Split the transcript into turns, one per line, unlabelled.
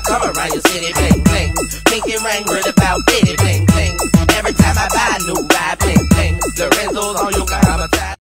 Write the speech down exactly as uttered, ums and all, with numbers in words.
come around your city, bling, bling. Pinky ring, worried about bitty, bling.